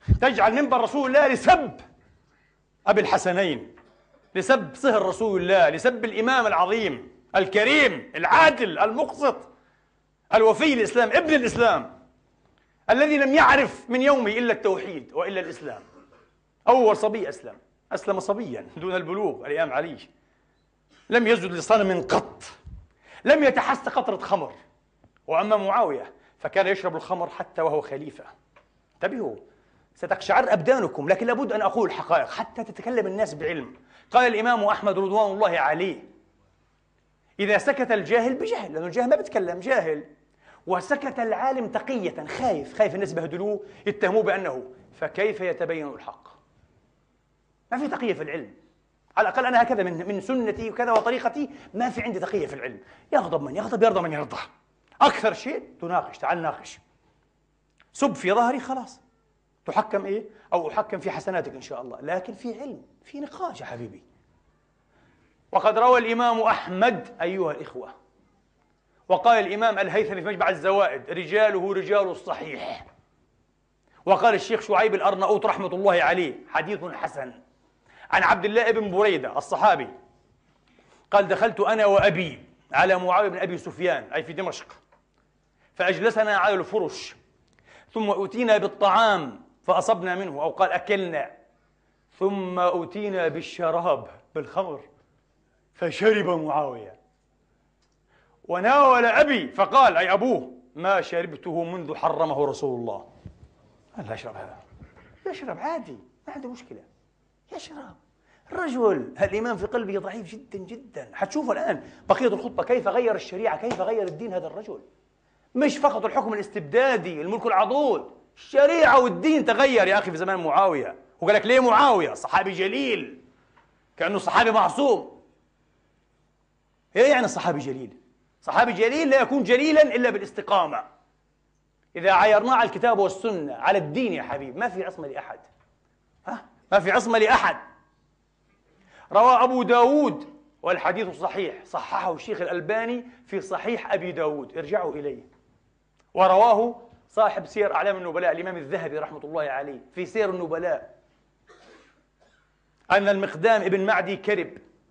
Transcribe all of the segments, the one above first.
تجعل منبر رسول الله لسب أبي الحسنين، لسب صهر رسول الله، لسب الإمام العظيم الكريم العادل المقسط الوفي الإسلام، ابن الإسلام الذي لم يعرف من يومه إلا التوحيد وإلا الإسلام. أول صبي أسلم صبيا دون البلوغ الإمام علي، لم يسجد لصنم قط، لم يتحس قطرة خمر. وأما معاوية فكان يشرب الخمر حتى وهو خليفة. انتبهوا، ستقشعر أبدانكم، لكن لابد أن أقول الحقائق حتى تتكلم الناس بعلم. قال الإمام أحمد رضوان الله عليه: إذا سكت الجاهل بجهل، لأنه الجاهل ما بيتكلم، جاهل، وسكت العالم تقية، خايف الناس يبهدلوه يتهموه بأنه، فكيف يتبين الحق؟ ما في تقية في العلم. على الأقل أنا هكذا من سنتي وكذا وطريقتي، ما في عندي تقية في العلم. يغضب من يغضب، يرضى من يرضى. أكثر شيء تناقش، تعال ناقش، سب في ظهري خلاص تحكم إيه؟ أو أحكم في حسناتك إن شاء الله، لكن في علم، في نقاش يا حبيبي. وقد روى الإمام أحمد أيها الإخوة، وقال الإمام الهيثمي في مجمع الزوائد: رجاله رجال الصحيح. وقال الشيخ شعيب الأرناؤوط رحمة الله عليه: حديث حسن. عن عبد الله بن بريدة الصحابي قال: دخلت أنا وأبي على معاوية بن أبي سفيان أي في دمشق، فأجلسنا على الفرش، ثم أتينا بالطعام فأصبنا منه، أو قال أكلنا، ثم أتينا بالشراب بالخمر فشرب معاوية، وناول أبي فقال أي أبوه: ما شربته منذ حرمه رسول الله. قال: لا أشرب هذا. يشرب عادي، ما عنده مشكلة، يشرب. الرجل الإيمان في قلبه ضعيف جدا جدا. حتشوفوا الآن بقية الخطبة كيف غير الشريعة، كيف غير الدين هذا الرجل. مش فقط الحكم الاستبدادي، الملك العضوض، الشريعة والدين تغير يا أخي في زمان معاوية. وقال لك ليه معاوية؟ صحابي جليل، كأنه صحابي معصوم. إيه يعني صحابي جليل؟ صحابي جليل لا يكون جليلا إلا بالاستقامة. إذا عايرناه على الكتاب والسنة، على الدين يا حبيب، ما في عصمة لأحد. ما في عصمة لأحد. روى أبو داود والحديث صحيح، صححه الشيخ الألباني في صحيح أبي داود، ارجعوا إليه. ورواه صاحب سير أعلام النبلاء الإمام الذهبي رحمة الله عليه في سير النبلاء أن المقدام ابن معدي كرب،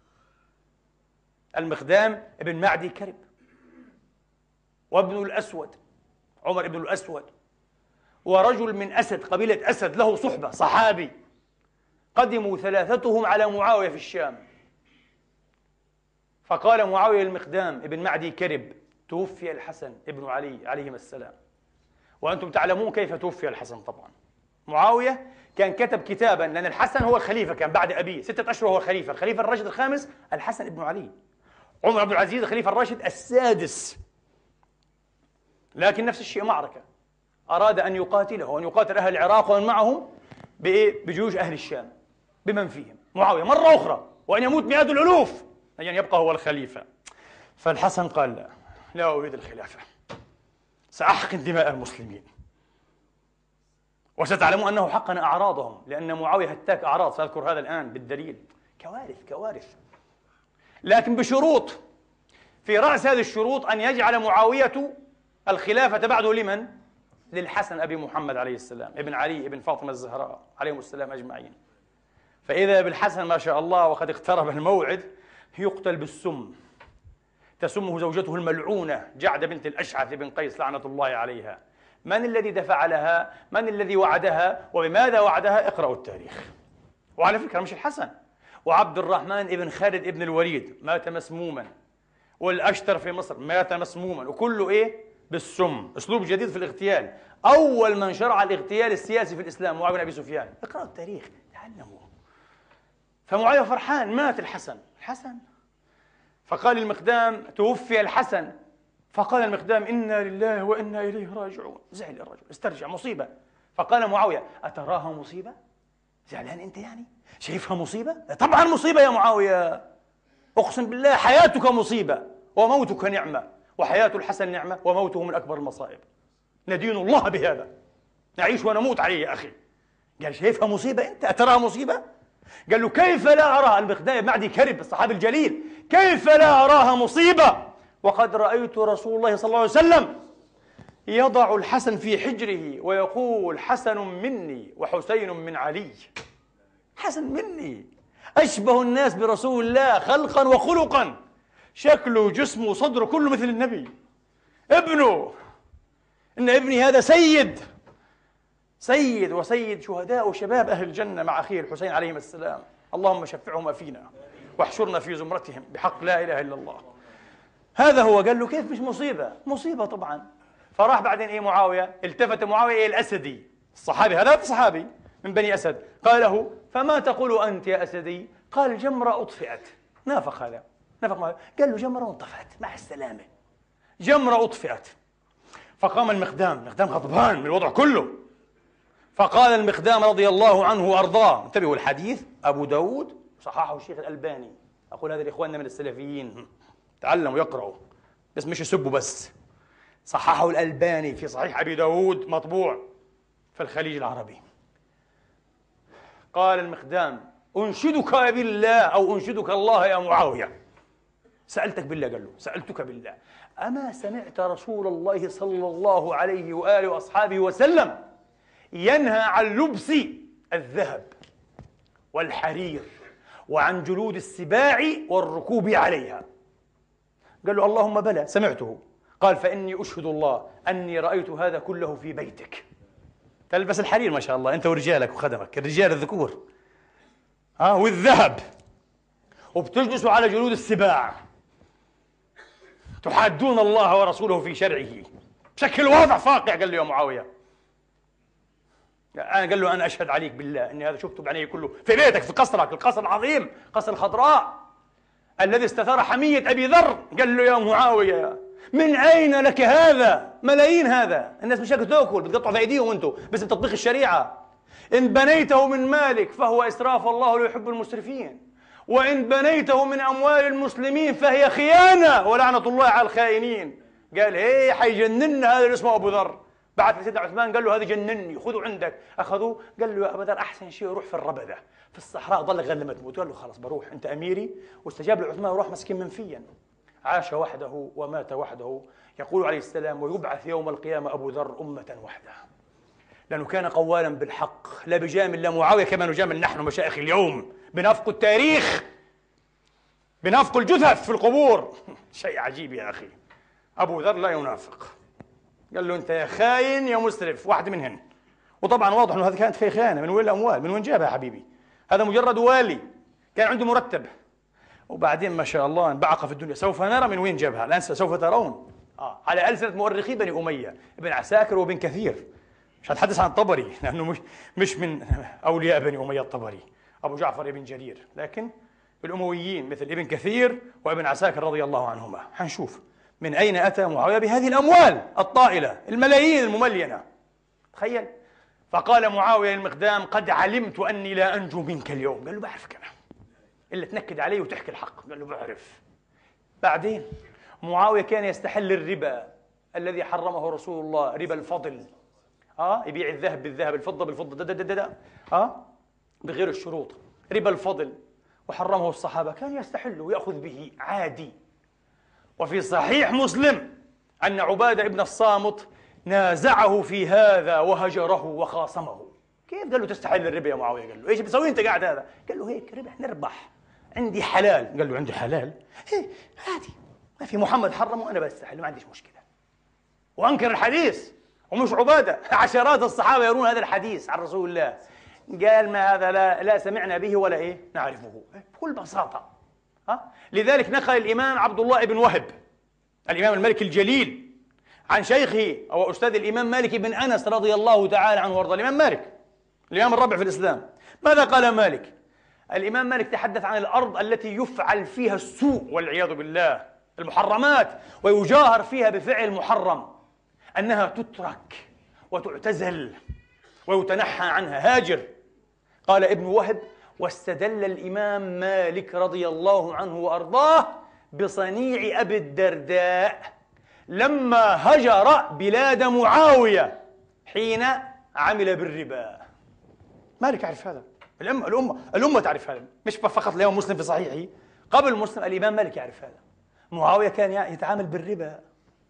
المقدام ابن معدي كرب، وابن الأسود عمر ابن الأسود، ورجل من أسد قبيلة أسد له صحبة صحابي، قدموا ثلاثتهم على معاوية في الشام. فقال معاوية المقدام ابن معدي كرب: توفي الحسن ابن علي عليهما السلام. وأنتم تعلمون كيف توفي الحسن طبعا. معاوية كان كتب كتابا، لأن الحسن هو الخليفة، كان بعد أبيه 6 أشهر هو الخليفة الراشد الخامس الحسن ابن علي، عمر بن العزيز الخليفة الراشد السادس. لكن نفس الشيء معركة، أراد أن يقاتله وأن يقاتل أهل العراق ومن معهم بجيوش أهل الشام بمن فيهم معاوية مرة أخرى، وأن يموت مئات الألوف يعني يبقى هو الخليفة. فالحسن قال: لا أريد الخلافة، سأحقن دماء المسلمين. وستعلمون أنه حقن أعراضهم، لأن معاوية هتاك أعراض، سأذكر هذا الآن بالدليل. كوارث. لكن بشروط، في رأس هذه الشروط أن يجعل معاوية الخلافة بعده لمن؟ للحسن أبي محمد عليه السلام، ابن علي ابن فاطمة الزهراء عليهم السلام أجمعين. فإذا بالحسن ما شاء الله وقد اقترب الموعد يقتل بالسم، تسمه زوجته الملعونة جعدة بنت الأشعث بن قيس لعنة الله عليها. من الذي دفع لها؟ من الذي وعدها؟ وبماذا وعدها؟ اقرأوا التاريخ. وعلى فكرة مش الحسن، وعبد الرحمن ابن خالد ابن الوليد مات مسموما، والأشتر في مصر مات مسموما، وكله إيه؟ بالسم. أسلوب جديد في الاغتيال. أول من شرع الاغتيال السياسي في الإسلام معاوية بن أبي سفيان. اقرأوا التاريخ تعلموا. فمعاوية فرحان، مات الحسن. فقال المقدام: توفي الحسن. فقال المقدام: إنا لله وإنا إليه راجعون. زعل الرجل، استرجع، مصيبة. فقال معاوية: أتراها مصيبة؟ زعلان أنت يعني؟ شايفها مصيبة؟ طبعا مصيبة يا معاوية، أقسم بالله حياتك مصيبة وموتك نعمة، وحياة الحسن نعمة وموته من أكبر المصائب. ندين الله بهذا، نعيش ونموت عليه يا أخي. قال: شايفها مصيبة أنت؟ أتراها مصيبة؟ قال له: كيف لا أراها؟ المقدام معدي كرب الصحابي كيف لا أراها مصيبة وقد رأيت رسول الله صلى الله عليه وسلم يضع الحسن في حجره ويقول حسن مني وحسين من علي. حسن مني، أشبه الناس برسول الله خلقا وخلقا، شكله جسمه وصدره كله مثل النبي. ابنه، إن ابني هذا سيد وسيد شهداء وشباب أهل الجنة مع أخيه الحسين عليهم السلام. اللهم شفعهما فينا واحشرنا في زمرتهم بحق لا إله إلا الله. هذا هو. قال له كيف مش مصيبة؟ مصيبة طبعا. فراح بعدين إيه معاوية، التفت معاوية إيه الأسدي الصحابي، هذا صحابي من بني أسد، قال له فما تقول أنت يا أسدي؟ قال جمرة أطفئت. نافق هذا، نافق معاوية. قال له جمرة انطفأت مع السلامة، جمرة أطفئت. فقام المقدام غضبان من الوضع كله، فقال المقدام رضي الله عنه وأرضاه، انتبهوا الحديث أبو داود صححه الشيخ الألباني، أقول هذا لإخواننا من السلفيين، تعلموا يقرأوا بس مش يسبوا بس. صححه الألباني في صحيح أبي داود مطبوع في الخليج العربي. قال المقدام أنشدك بالله أو أنشدك الله يا معاوية، سألتك بالله، قال له سألتك بالله، أما سمعت رسول الله صلى الله عليه وآله وأصحابه وسلم ينهى عن لبس الذهب والحرير وعن جلود السباع والركوب عليها؟ قال له اللهم بلى سمعته. قال فإني أشهد الله أني رأيت هذا كله في بيتك. تلبس الحرير ما شاء الله أنت ورجالك وخدمك الرجال الذكور، والذهب، وبتجلسوا على جلود السباع، تحادون الله ورسوله في شرعه بشكل واضح فاقع. قال له يا معاوية، قال له أنا أشهد عليك بالله أني هذا شفته بعيني كله في بيتك، في قصرك، القصر العظيم، قصر الخضراء الذي استثار حمية أبي ذر. قال له يا معاوية من أين لك هذا؟ ملايين هذا، الناس مش هيك تاكل، بتقطعوا في أيديهم أنتم بس بتطبيق الشريعة. إن بنيته من مالك فهو إسراف، الله لا يحب المسرفين، وإن بنيته من أموال المسلمين فهي خيانة ولعنة الله على الخائنين. قال هي حيجنن هذا اللي اسمه أبو ذر. بعث لسيدنا عثمان قال له هذا جنني، خذوا عندك. أخذوه، قال له يا أبو ذر أحسن شيء روح في الربذة في الصحراء ضلك غير لما تموت. قال له خلاص بروح، أنت أميري. واستجاب لعثمان وراح مسكين منفيا، عاش وحده ومات وحده. يقول عليه السلام ويبعث يوم القيامة أبو ذر أمة وحده، لأنه كان قوالا بالحق لا بجامل لا معاوية كما نجامل نحن مشايخ اليوم، بنفق التاريخ، بنفق الجثث في القبور. شيء عجيب يا أخي. أبو ذر لا ينافق، قال له أنت يا خاين يا مسرف، واحد منهن. وطبعا واضح أنه هذه كانت في خيانة. من وين الأموال؟ من وين جابها يا حبيبي؟ هذا مجرد والي كان عنده مرتب، وبعدين ما شاء الله انبعق في الدنيا. سوف نرى من وين جابها، الآن سوف ترون على ألسنة مؤرخي بني أمية، ابن عساكر وابن كثير. مش هتحدث عن الطبري لأنه مش من أولياء بني أمية الطبري، أبو جعفر ابن جرير، لكن الأمويين مثل ابن كثير وابن عساكر رضي الله عنهما. حنشوف من أين أتى معاوية بهذه الأموال الطائلة، الملايين المملينة. تخيل. فقال معاوية للمقدام قد علمت أني لا أنجو منك اليوم. قال له بعرفك أنا، إلا تنكد علي وتحكي الحق. قال له بعرف. بعدين معاوية كان يستحل الربا الذي حرمه رسول الله، ربا الفضل. يبيع الذهب بالذهب، الفضة بالفضة، بغير الشروط، ربا الفضل، وحرمه الصحابة. كان يستحل ويأخذ به عادي. وفي صحيح مسلم أن عبادة ابن الصامت نازعه في هذا وهجره وخاصمه. كيف؟ قال له تستحل الربا يا معاوية؟ قال له ايش بتسوي انت قاعد هذا؟ قال له هيك ربح نربح، عندي حلال. قال له عندي حلال؟ ايه عادي، ما في محمد حرمه وانا بستحل، ما عنديش مشكلة. وانكر الحديث، ومش عبادة، عشرات الصحابة يرون هذا الحديث عن رسول الله. قال ما هذا لا سمعنا به ولا نعرفه بكل بساطة. لذلك نقل الإمام عبد الله بن وهب الإمام المالك الجليل عن شيخه أو أستاذ الإمام مالك بن أنس رضي الله تعالى عنه وارضاه، الإمام مالك الإمام الرابع في الإسلام. ماذا قال مالك؟ الإمام مالك تحدث عن الأرض التي يفعل فيها السوء والعياذ بالله، المحرمات، ويجاهر فيها بفعل محرم، أنها تترك وتعتزل ويتنحى عنها، هاجر. قال ابن وهب واستدل الإمام مالك رضي الله عنه وأرضاه بصنيع أبي الدرداء لما هجر بلاد معاوية حين عمل بالربا. مالك يعرف هذا، الأمة تعرف هذا، مش فقط اليوم مسلم في صحيحه، قبل مسلم الإمام مالك يعرف هذا. معاوية كان يتعامل بالربا،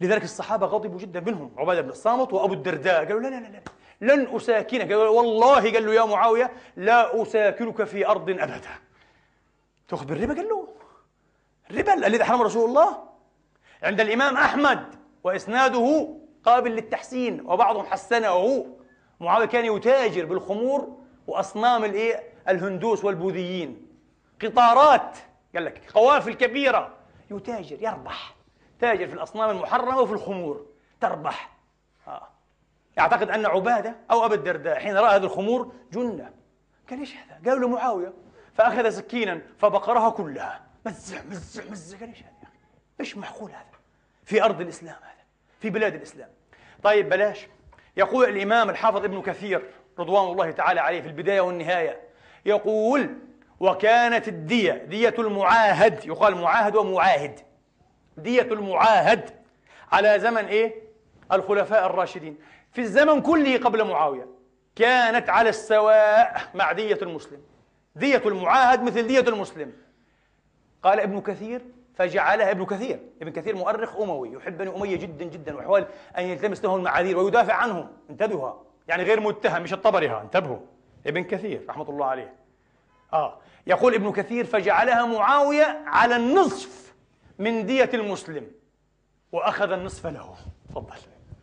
لذلك الصحابة غضبوا جدا منهم عبادة بن الصامت وأبو الدرداء، قالوا لا لا لا لا لن أساكنك، قالوا والله، قال له يا معاوية لا أساكنك في أرض أبدا. تأخذ بالربا؟ قال له الربا الذي حرم رسول الله. عند الإمام أحمد وإسناده قابل للتحسين وبعضهم حسنه، معاوية كان يتاجر بالخمور وأصنام الهندوس والبوذيين، قطارات، قال لك قوافل كبيرة، يتاجر يربح، تاجر في الأصنام المحرمة وفي الخمور تربح. يعتقد أن عبادة أو أبا الدرداء حين رأى هذه الخمور جنة، قال إيش هذا؟ قالوا له معاوية، فأخذ سكينا فبقرها كلها، مزع مزع مزع، قال إيش هذا يا أخي؟ إيش معقول هذا في أرض الإسلام، هذا في بلاد الإسلام؟ طيب بلاش. يقول الإمام الحافظ ابن كثير رضوان الله تعالى عليه في البداية والنهاية، يقول وكانت الدية، دية المعاهد، يقال معاهد ومعاهد، دية المعاهد على زمن الخلفاء الراشدين في الزمن كله قبل معاوية كانت على السواء مع دية المسلم، دية المعاهد مثل دية المسلم. قال ابن كثير فجعلها، ابن كثير مؤرخ أموي يحب بني أمية جدا جدا ويحاول أن يلتمس لهم المعاذير ويدافع عنهم، انتبهوا، يعني غير متهم، مش الطبري، انتبهوا، ابن كثير رحمة الله عليه. يقول ابن كثير فجعلها معاوية على النصف من دية المسلم وأخذ النصف له. تفضل.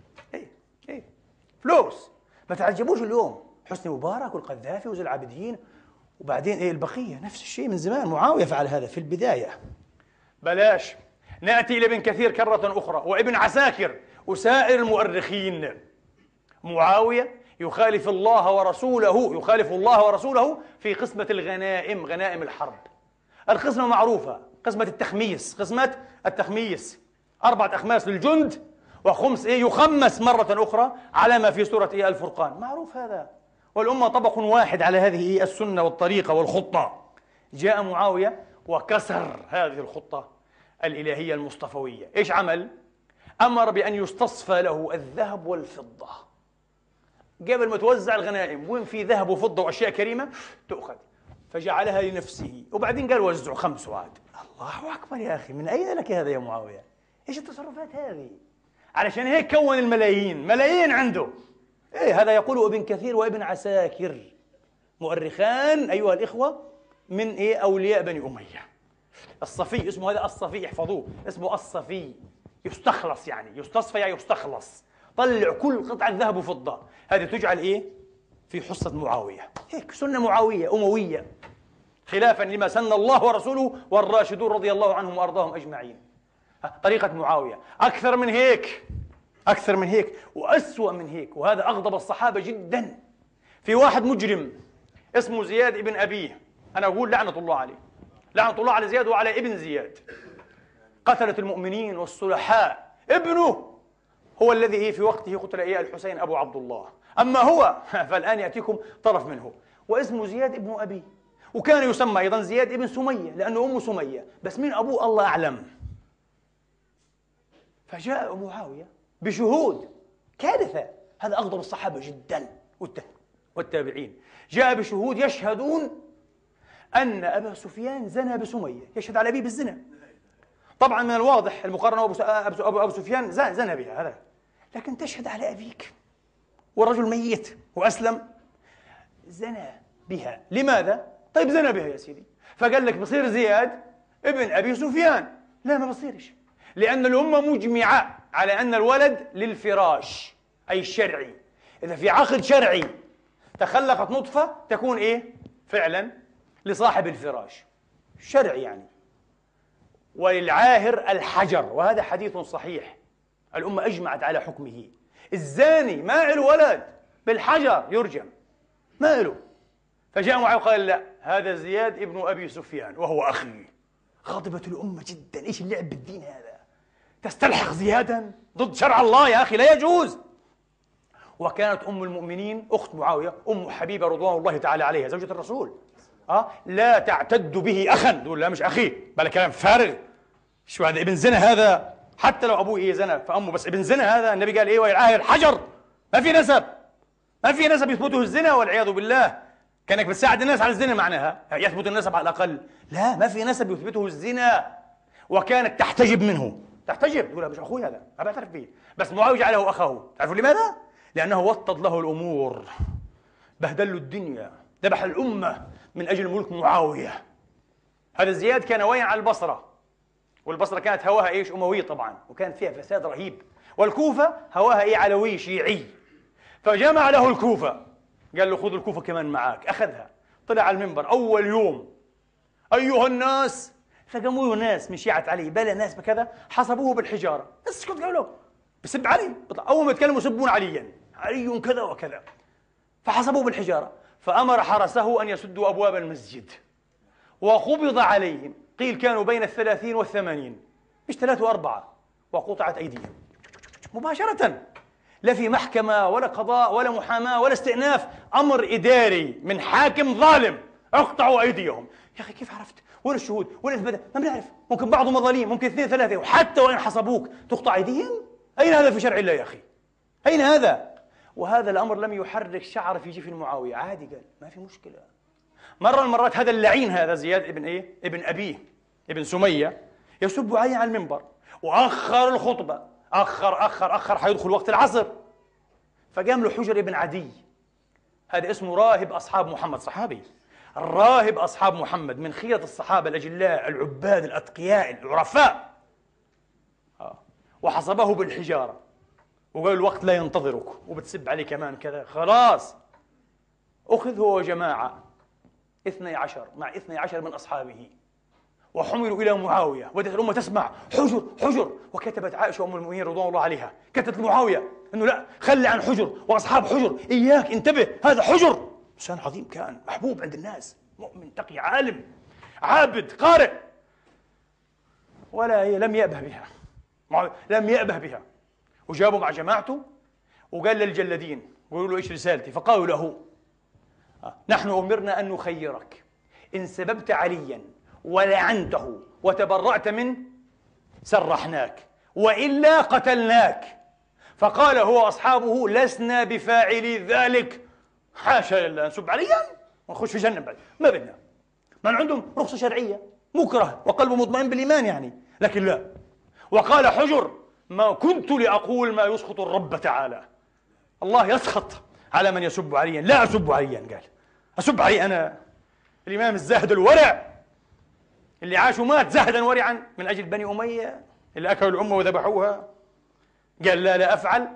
فلوس. ما تعجبوش اليوم حسني مبارك والقذافي وزي العابدين، وبعدين البقية نفس الشيء من زمان. معاوية فعل هذا في البداية. بلاش. نأتي إلى ابن كثير كرة أخرى وابن عساكر وسائر المؤرخين. معاوية يخالف الله ورسوله في قسمة الغنائم، غنائم الحرب. القسمة معروفة، قسمة التخميس 4 أخماس للجند وخمس يخمس مرة أخرى على ما في سورة الفرقان، معروف هذا، والأمة طبق واحد على هذه السنة والطريقة والخطة. جاء معاوية وكسر هذه الخطة الإلهية المصطفوية. إيش عمل؟ أمر بأن يستصفى له الذهب والفضة قبل ما توزع الغنائم، وين في ذهب وفضة وأشياء كريمة تؤخذ، فجعلها لنفسه، وبعدين قال وزعوا 5 عاد. الله أكبر يا أخي، من أين لك هذا يا معاوية؟ إيش التصرفات هذه؟ علشان هيك كون ملايين عنده. هذا يقوله ابن كثير وابن عساكر، مؤرخان أيها الإخوة من أولياء بني أمية. الصفي اسمه هذا، الصفي، احفظوه، اسمه الصفي، يستخلص يعني يستصفى يعني يستخلص، طلع كل قطعة ذهب وفضة، هذه تجعل في حصة معاوية. هيك سنة معاوية أموية، خلافا لما سن الله ورسوله والراشدون رضي الله عنهم وأرضاهم أجمعين. طريقة معاوية أكثر من هيك وأسوأ من هيك، وهذا أغضب الصحابة جدا. في واحد مجرم اسمه زياد ابن أبيه، أنا أقول لعنة الله عليه، لعنة الله على زياد وعلى ابن زياد، قتلة المؤمنين والصلحاء. ابنه هو الذي في وقته قتل الحسين أبو عبد الله، أما هو فالآن يأتيكم طرف منه، واسمه زياد ابن أبيه، وكان يسمى أيضا زياد ابن سمية لأنه أمه سمية، بس مين أبوه الله أعلم. فجاء معاوية بشهود، كارثة، هذا أغضب الصحابة جدا والتابعين، جاء بشهود يشهدون أن أبا سفيان زنى بسمية، يشهد على أبيه بالزنا. طبعا من الواضح المقارنة، أبو سفيان زنى بها هذا، لكن تشهد على أبيك والرجل ميت وأسلم، زنى بها، لماذا؟ طيب زنى بها يا سيدي، فقال لك بصير زياد ابن أبي سفيان. لا، ما بصيرش، لأن الأمة مجمعة على أن الولد للفراش، أي الشرعي. إذا في عقد شرعي تخلقت نطفة تكون فعلا لصاحب الفراش، شرعي يعني. وللعاهر الحجر، وهذا حديث صحيح، الأمة أجمعت على حكمه. الزاني ما له ولد، بالحجر يرجم، ما له. فجاء معه وقال لا، هذا زياد ابن أبي سفيان وهو أخي. غضبت الأمة جدا، إيش اللعب بالدين هذا؟ تستلحق زيادا ضد شرع الله يا أخي، لا يجوز. وكانت أم المؤمنين أخت معاوية أم حبيبة رضوان الله تعالى عليها زوجة الرسول، لا تعتد به أخا، تقول لا مش أخي، بلا كلام فارغ، شو هذا ابن زنا هذا، حتى لو أبوه زنا فأمه، بس ابن زنا هذا النبي قال والعاهر الحجر، ما في نسب يثبته الزنا والعياذ بالله. كأنك بتساعد الناس على الزنا معناها يثبت النسب على الأقل، لا، ما في نسب يثبته الزنا. وكانت تحتجب منه، تحتجب، تقول مش أخوي هذا، ما بعترف به. بس معاوية جعله أخاه. تعرفوا لماذا؟ لأنه وطد له الأمور، بهدل له الدنيا، ذبح الأمة من أجل ملك معاوية. هذا زياد كان وين على البصرة، والبصرة كانت هواها إيش؟ أموي طبعا، وكانت فيها فساد رهيب. والكوفة هواها إيه؟ علوي شيعي. فجمع له الكوفة، قال له خذ الكوفة كمان معاك. أخذها، طلع على المنبر أول يوم: أيها الناس. فقاموا له ناس من شيعة علي، بلا ناس بكذا، حصبوه بالحجارة. اسكت، قالوا له بسب علي. أول ما يتكلموا يسبون عليا، علي كذا وكذا. فحصبوه بالحجارة، فأمر حرسه أن يسدوا أبواب المسجد، وقبض عليهم. قيل كانوا بين 30 و80، مش 3 و4، وقطعت أيديهم مباشرة. لا في محكمة ولا قضاء ولا محاماة ولا استئناف، أمر إداري من حاكم ظالم: اقطعوا أيديهم. يا أخي كيف عرفت؟ وين الشهود؟ وين الإثبات؟ ما بنعرف، ممكن بعضهم مظالم، ممكن 2 3، وحتى وإن حصبوك تقطع أيديهم؟ أين هذا في شرع الله يا أخي؟ أين هذا؟ وهذا الأمر لم يحرك شعر في جفن معاوية، عادي، قال ما في مشكلة. مرة من المرات هذا اللعين، هذا زياد ابن إيه؟ ابن أبيه ابن سمية، يسب علي على المنبر، وأخر الخطبة، أخر حيدخل وقت العصر. فقام له حجر ابن عدي، هذا اسمه راهب أصحاب محمد، صحابي، الراهب أصحاب محمد، من خيرة الصحابة الأجلاء العباد الأتقياء العرفاء. وحصبه بالحجارة، وقال الوقت لا ينتظرك، وبتسب عليه كمان كذا. خلاص أخذ هو وجماعة 12 مع 12 من أصحابه، وحملوا إلى معاوية. بدأت الأمة تسمع: حجر حجر. وكتبت عائشة أم المؤمنين رضوان الله عليها، كتبت لمعاوية أنه لا، خلي عن حجر وأصحاب حجر، إياك، انتبه، هذا حجر. إنسان عظيم، كان محبوب عند الناس، مؤمن تقي عالم عابد قارئ. ولا لم يأبه بها معاوية، لم يأبه بها. وجابوا مع جماعته وقال للجلدين: قولوا له إيش رسالتي؟ فقالوا له: نحن أمرنا أن نخيرك، إن سببت عليا ولعنته وتبرأت منه سرحناك، وإلا قتلناك. فقال هو أصحابه: لسنا بفاعلي ذلك، حاشا لله، نسب عليا ونخش في جهنم بعد، ما بدنا. من عندهم رخصة شرعية، مكره وقلبه مطمئن بالإيمان يعني، لكن لا. وقال حجر: ما كنت لأقول ما يسخط الرب تعالى، الله يسخط على من يسب عليا، لا أسب عليا. قال أسب علي أنا الإمام الزاهد الورع اللي عاش ومات زاهدا ورعا من أجل بني أمية اللي أكلوا الأمة وذبحوها؟ قال لا، لا أفعل.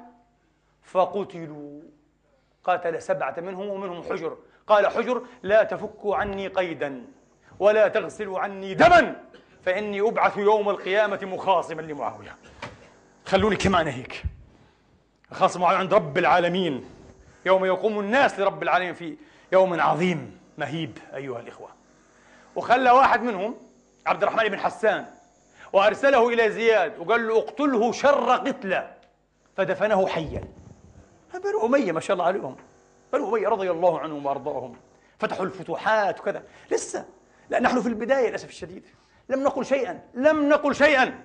فقتلوا، قاتل 7 منهم ومنهم حجر. قال حجر: لا تفكوا عني قيدا ولا تغسلوا عني دما، فإني أبعث يوم القيامة مخاصما لمعاوية. خلوني كمان هيك خاصم معاوية عند رب العالمين، يوم يقوم الناس لرب العالمين في يوم عظيم مهيب أيها الإخوة. وخلى واحد منهم عبد الرحمن بن حسان وأرسله إلى زياد وقال له: اقتله شر قتلة، فدفنه حيا. بنو أمية ما شاء الله عليهم، بنو أمية رضي الله عنهم وأرضاهم، فتحوا الفتوحات وكذا. لسه لا، نحن في البداية للأسف الشديد، لم نقل شيئا، لم نقل شيئا.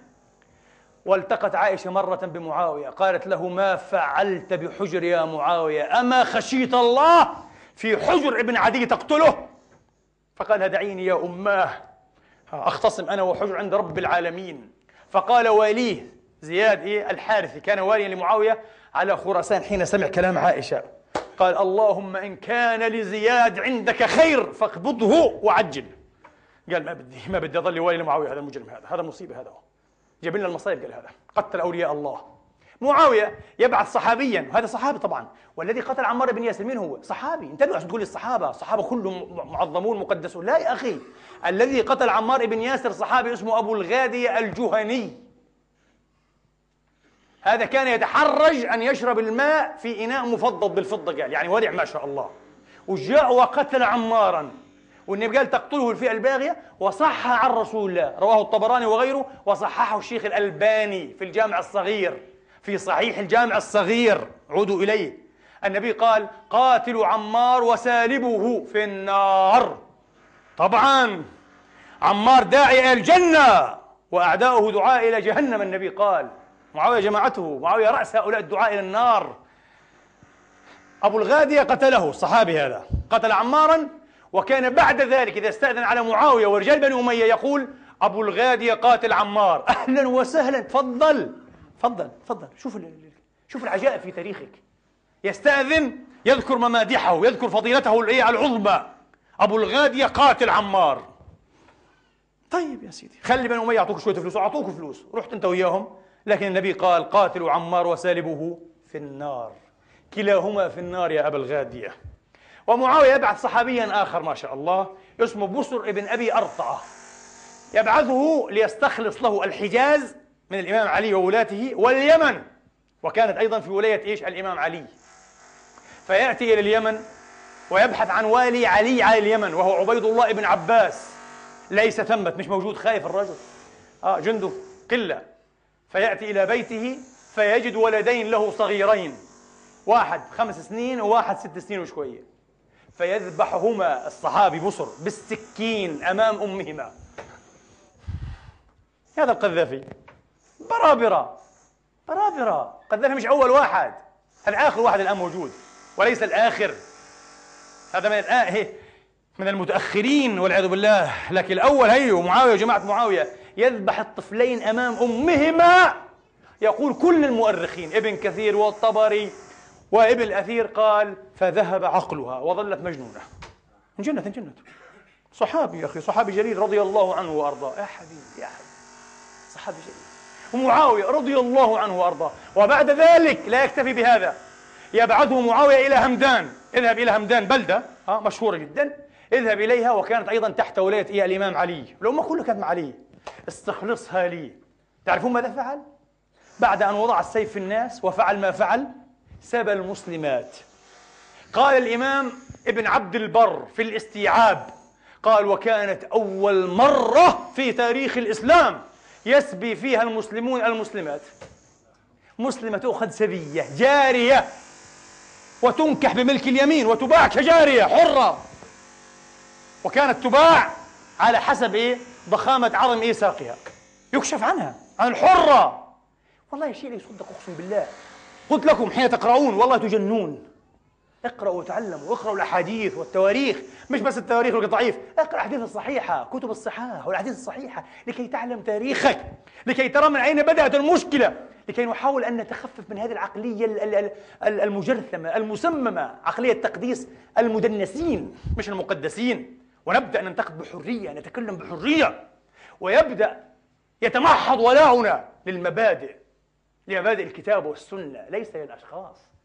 والتقت عائشة مرة بمعاوية، قالت له: ما فعلت بحجر يا معاوية؟ أما خشيت الله في حجر ابن عدي تقتله؟ فقال: دعيني يا أماه أختصم أنا وحجر عند رب العالمين. فقال واليه زياد الحارثي، كان واليا لمعاوية على خراسان حين سمع كلام عائشة، قال: اللهم إن كان لزياد عندك خير فاقبضه وعجل. قال: ما بدي أظل والي لمعاوية، هذا المجرم، هذا مصيبة، هذا جاب لنا المصائب. قال: هذا قتل أولياء الله. معاوية يبعث صحابيا، وهذا صحابي طبعا، والذي قتل عمار بن ياسر من هو؟ صحابي. انتبهوا عشان تقول لي الصحابة كلهم معظمون مقدسون، لا يا أخي، الذي قتل عمار بن ياسر صحابي اسمه أبو الغادية الجهني. هذا كان يتحرج أن يشرب الماء في إناء مفضض بالفضة، قال يعني ورع ما شاء الله، وجاء وقتل عمارا، والنبي قال: تقتله الفئة الباغية، وصح عن رسول الله، رواه الطبراني وغيره، وصححه الشيخ الألباني في الجامع الصغير، في صحيح الجامع الصغير، عودوا إليه. النبي قال: قاتل عمار وسالبه في النار. طبعا عمار داعي إلى الجنة وأعداؤه دعاء إلى جهنم. النبي قال: معاوية جماعته، معاوية رأس هؤلاء الدعاء إلى النار. أبو الغادية قتله الصحابي هذا، قتل عمارا، وكان بعد ذلك إذا استأذن على معاوية ورجال بني أمية يقول: أبو الغادية قاتل عمار. أهلا وسهلا، تفضل تفضل تفضل. شوف العجائب في تاريخك. يستأذن، يذكر ممادحه، يذكر فضيلته العظمى. أبو الغادية قاتل عمار. طيب يا سيدي، خلي بني أمية يعطوك شوية فلوس، وأعطوك فلوس، رحت أنت وياهم. لكن النبي قال: قاتل عمار وسالبه في النار، كلاهما في النار يا أبا الغادية. ومعاوية يبعث صحابيا آخر ما شاء الله اسمه بسر ابن أبي أرطعة، يبعثه ليستخلص له الحجاز من الإمام علي وولاته واليمن، وكانت أيضا في ولاية الإمام علي. فيأتي إلى اليمن ويبحث عن والي علي على اليمن، وهو عبيد الله ابن عباس. ليس ثمة، مش موجود، خايف الرجل، جنده قلة. فيأتي إلى بيته فيجد ولدين له صغيرين، واحد 5 سنين وواحد 6 سنين وشوية. فيذبحهما الصحابي بصر بالسكين أمام أمهما. هذا القذافي برابرة برابرة. قذافي مش أول واحد، هذا آخر واحد الآن موجود، وليس الآخر. هذا من المتأخرين والعياذ بالله. لكن الأول هيو معاوية وجماعة معاوية يذبح الطفلين أمام أمهما. يقول كل المؤرخين، ابن كثير والطبري وابن الأثير، قال: فذهب عقلها وظلت مجنونة. انجنت. صحابي يا أخي، صحابي جليل رضي الله عنه وأرضاه. يا حبيبي يا حبيبي، صحابي جليل. ومعاوية رضي الله عنه وأرضاه. وبعد ذلك لا يكتفي بهذا، يبعثه معاوية إلى همدان. اذهب إلى همدان، بلدة مشهورة جدا، اذهب إليها، وكانت أيضا تحت ولاية الإمام علي. الأمة كلها كانت مع علي. استخلصها لي. تعرفون ماذا فعل؟ بعد أن وضع السيف في الناس وفعل ما فعل، سبى المسلمات. قال الإمام ابن عبد البر في الاستيعاب، قال: وكانت أول مرة في تاريخ الإسلام يسبي فيها المسلمون المسلمات. مسلمة تؤخذ سبية جارية وتنكح بملك اليمين وتباع كجارية حرة، وكانت تباع على حسب ضخامة عظم ساقها، يكشف عنها، عن الحرة. والله شيء لا يصدق، أقسم بالله. قلت لكم حين تقرؤون والله تجنون. اقرأوا وتعلموا، اقرأوا الأحاديث والتواريخ، مش بس التواريخ الضعيف، اقرأ الأحاديث الصحيحة، كتب الصحاح والأحاديث الصحيحة، لكي تعلم تاريخك، لكي ترى من أين بدأت المشكلة، لكي نحاول أن نتخفف من هذه العقلية المجرثمة المسممة، عقلية تقديس المدنسين مش المقدسين، ونبدأ ننتقد بحرية، نتكلم بحرية، ويبدأ يتمحض ولاؤنا للمبادئ، لمبادئ الكتاب والسنة، ليس للأشخاص.